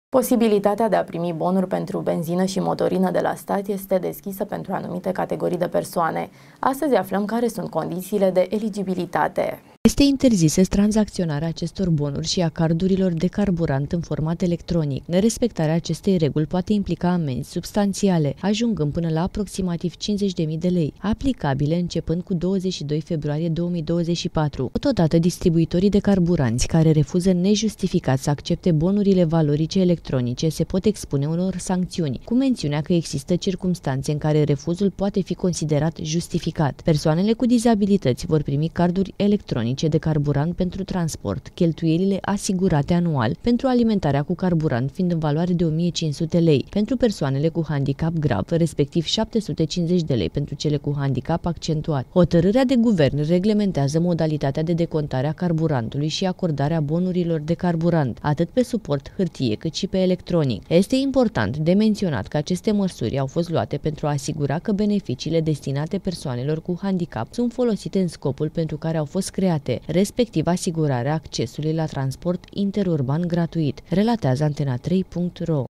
Posibilitatea de a primi bonuri pentru benzină și motorină de la stat este deschisă pentru anumite categorii de persoane. Astăzi aflăm care sunt condițiile de eligibilitate. Este interzisă tranzacționarea acestor bonuri și a cardurilor de carburant în format electronic. Nerespectarea acestei reguli poate implica amenzi substanțiale, ajungând până la aproximativ 50.000 de lei, aplicabile începând cu 22 februarie 2024. Totodată, distribuitorii de carburanți care refuză nejustificat să accepte bonurile valorice electronice se pot expune unor sancțiuni, cu mențiunea că există circumstanțe în care refuzul poate fi considerat justificat. Persoanele cu dizabilități vor primi carduri electronice de carburant pentru transport, cheltuielile asigurate anual pentru alimentarea cu carburant fiind în valoare de 1.500 lei pentru persoanele cu handicap grav, respectiv 750 de lei pentru cele cu handicap accentuat. Hotărârea de guvern reglementează modalitatea de decontare a carburantului și acordarea bonurilor de carburant, atât pe suport hârtie cât și pe electronic. Este important de menționat că aceste măsuri au fost luate pentru a asigura că beneficiile destinate persoanelor cu handicap sunt folosite în scopul pentru care au fost create, respectiv asigurarea accesului la transport interurban gratuit, relatează Antena3.ro.